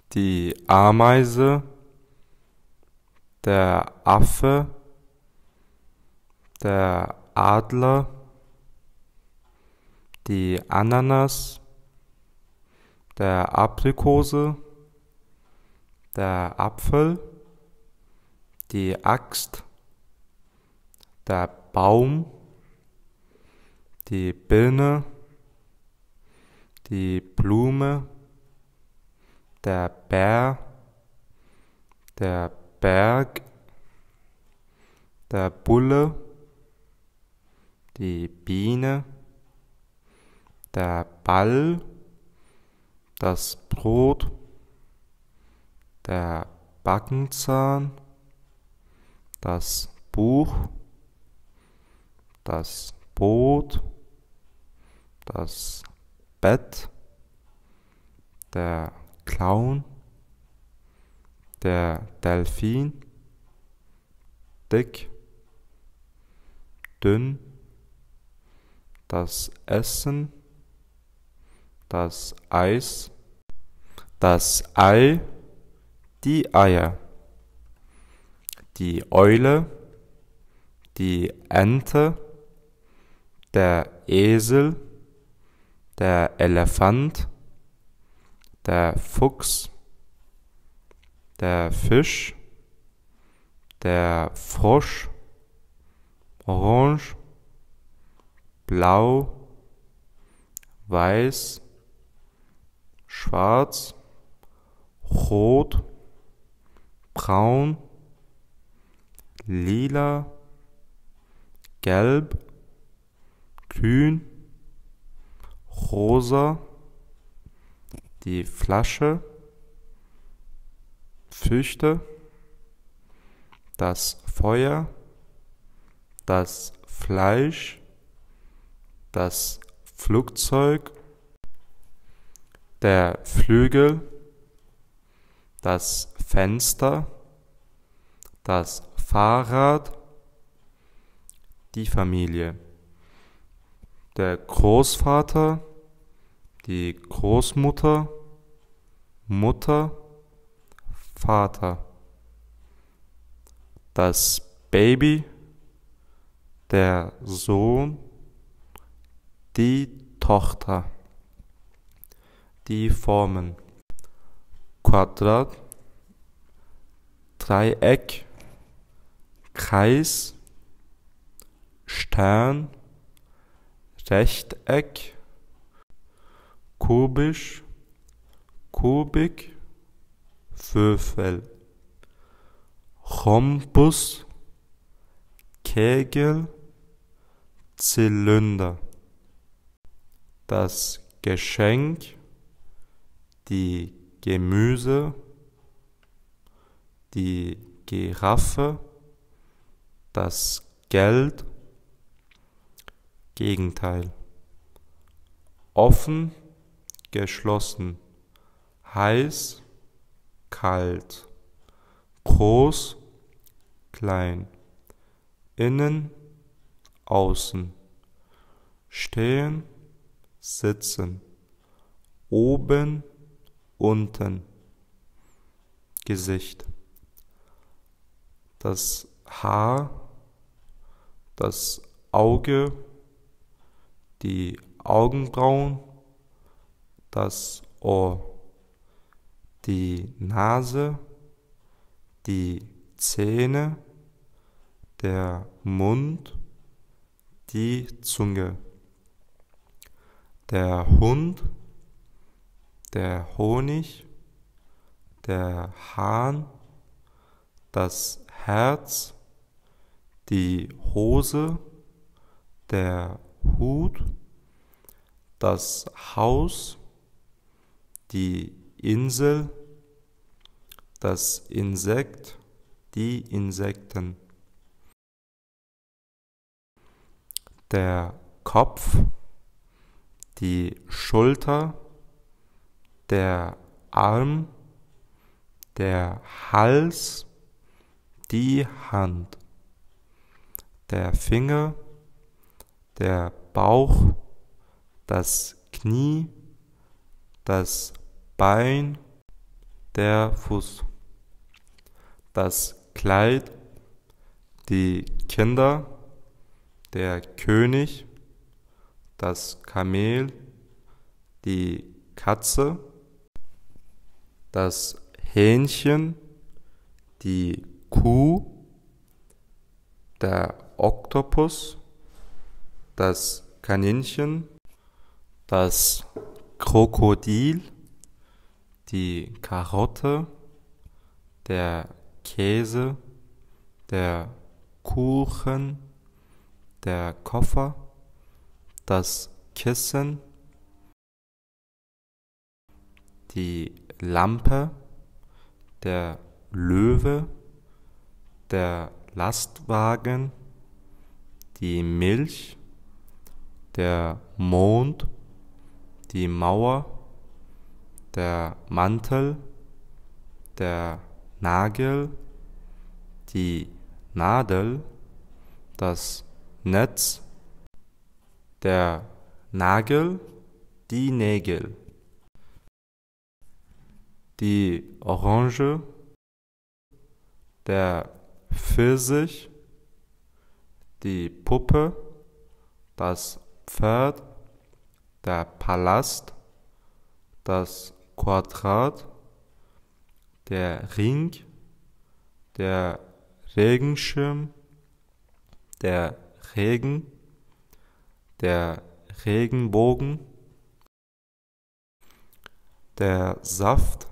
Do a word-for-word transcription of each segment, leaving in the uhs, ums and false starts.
die Ameise, der Affe, der Adler, die Ananas, der Aprikose, der Apfel, die Axt, der Baum, die Birne, die Blume, der Bär, der Berg, der Bulle, die Biene, der Ball, das Brot, der Backenzahn, das Buch, das Boot, das Bett, der Clown, der Delfin, dick, dünn, das Essen, das Eis, das Ei, die Eier, die Eule, die Ente, der Esel, der Elefant, der Fuchs, der Fisch, der Frosch, orange, blau, weiß, schwarz, rot, braun, lila, gelb, grün, rosa, die Flasche, Früchte, das Feuer, das Fleisch, das Flugzeug, der Flügel, das Fenster, das Fahrrad, die Familie, der Großvater, die Großmutter, Mutter, Vater, das Baby, der Sohn, die Tochter, die Formen, Quadrat, Dreieck, Kreis, Stern, Rechteck, kubisch, Kubik, Würfel, Rhombus, Kegel, Zylinder, das Geschenk, die Gemüse, die Giraffe, das Geld, Gegenteil, offen, geschlossen, heiß, kalt, groß, klein, innen, außen, stehen, sitzen, oben, unten, Gesicht, das Haar, das Auge, die Augenbrauen, das Ohr, die Nase, die Zähne, der Mund, die Zunge, der Hund, der Honig, der Hahn, das Herz, die Hose, der Hut, das Haus, die Insel, das Insekt, die Insekten, der Kopf, die Schulter, der Arm, der Hals, die Hand, der Finger, der Bauch, das Knie, das Bein, der Fuß, das Kleid, die Kinder, der König, das Kamel, die Katze, das Hähnchen, die Kuh, der Oktopus, das Kaninchen, das Krokodil, die Karotte, der Käse, der Kuchen, der Koffer, das Kissen, die Lampe, der Löwe, der Lastwagen, die Milch, der Mond, die Mauer, der Mantel, der Nagel, die Nadel, das Netz, der Nagel, die Nägel, die Orange, der Pfirsich, die Puppe, das Pferd, der Palast, das Quadrat, der Ring, der Regenschirm, der Regen, der Regenbogen, der Saft,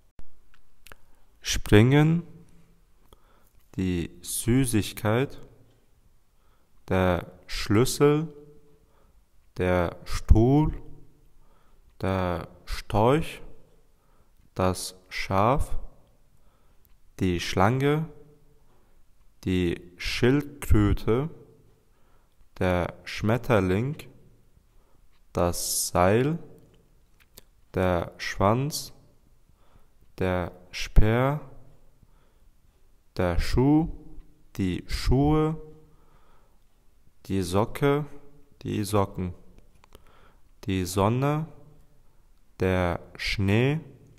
Springen, die Süßigkeit, der Schlüssel, der Stuhl, der Storch, das Schaf, die Schlange, die Schildkröte, der Schmetterling, das Seil, der Schwanz, der Speer, der Schuh, die Schuhe, die Socke, die Socken, die Sonne, der Schnee,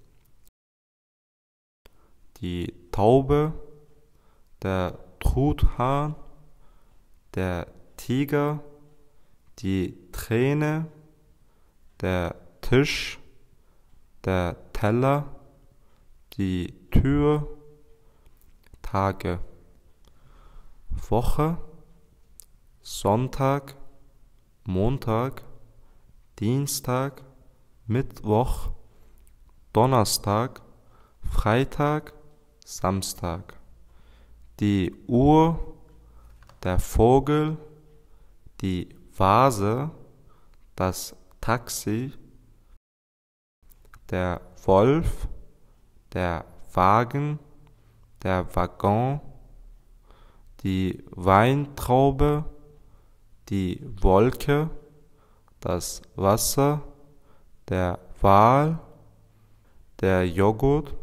die Taube, der Truthahn, der Tiger, die Träne, der Tisch, der Teller, die Tür, Tage, Woche, Sonntag, Montag, Dienstag, Mittwoch, Donnerstag, Freitag, Samstag, die Uhr, der Vogel, die Vase, das Taxi, der Wolf, der Wagen, der Waggon, die Weintraube, die Wolke, das Wasser, der Wal, der Joghurt,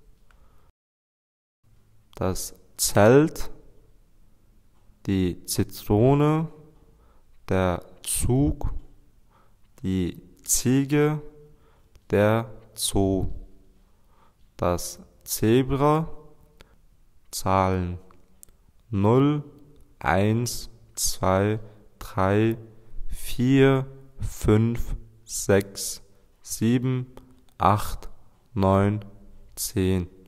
das Zelt, die Zitrone, der Zug, die Ziege, der Zoo, das Zebra, Zahlen null, eins, zwei, drei, vier, fünf, sechs, sieben, acht, neun, zehn.